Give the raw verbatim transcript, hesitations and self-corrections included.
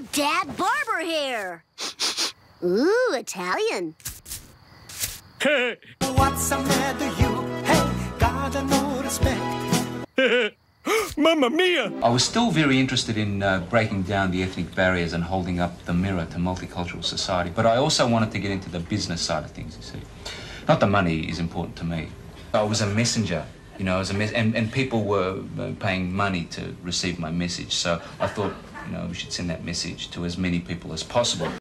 Dad barber hair. Ooh, Italian. What's the matter you? Hey, gotta no respect. Mamma mia! I was still very interested in uh, breaking down the ethnic barriers and holding up the mirror to multicultural society, but I also wanted to get into the business side of things, you see. Not the money is important to me. I was a messenger, you know, as a mes and, and people were paying money to receive my message, so I thought, you know, we should send that message to as many people as possible.